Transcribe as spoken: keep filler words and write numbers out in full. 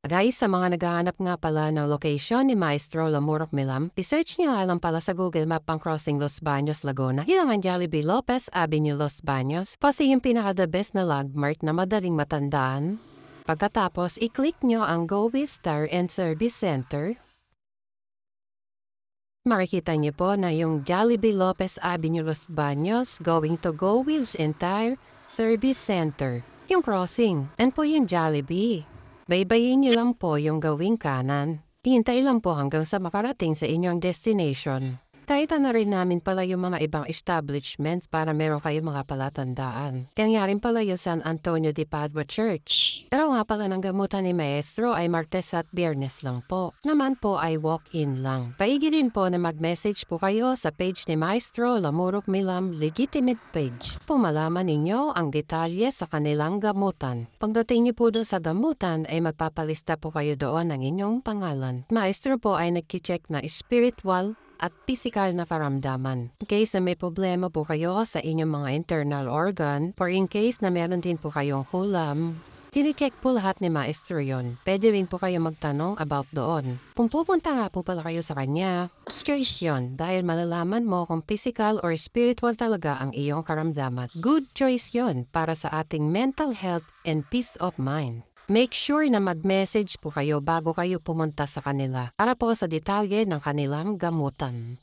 Guys, sa mga naghahanap nga pala ng location ni Maestro Lamuroc Milam, isearch niyo nga lang pala sa Google Map ang crossing Los Baños, Laguna. Yan ang Jollibee Lopez Avenue, Los Baños. Kasi yung pinaka-the best na landmark na madaling matandaan. Pagkatapos, i-click nyo ang Go with Star and Service Center. Makikita niyo po na yung Jollibee Lopez Avenue, Los Baños going to Go with Entire Service Center. Yung crossing, and po yung Jollibee. Baybayin niyo lang po yung gawing kanan. Hintay lang po hanggang sa makarating sa inyong destination. Kahit na rin namin pala yung mga ibang establishments para meron kayong mga palatandaan. Kaya rin pala yung San Antonio de Padua Church. Pero nga pala ng gamutan ni Maestro ay Martes at Biyernes lang po. Naman po ay walk-in lang. Paigi rin po na mag-message po kayo sa page ni Maestro Lamuroc Milam legitimate page. Pumalaman ninyo ang detalye sa kanilang gamutan. Pagdating niyo po doon sa gamutan ay magpapalista po kayo doon ng inyong pangalan. Maestro po ay nagki-check na spiritual at physical na karamdaman. In case na may problema po kayo sa inyong mga internal organ, or in case na meron din po kayong kulam, tinicheck po lahat ni Maestro yon. Pwede rin po kayo magtanong about doon. Kung pupunta nga po pala kayo sa kanya, choice yun dahil malalaman mo kung physical or spiritual talaga ang iyong karamdaman. Good choice yon para sa ating mental health and peace of mind. Make sure na mag-message po kayo bago kayo pumunta sa kanila para po sa detalye ng kanilang gamutan.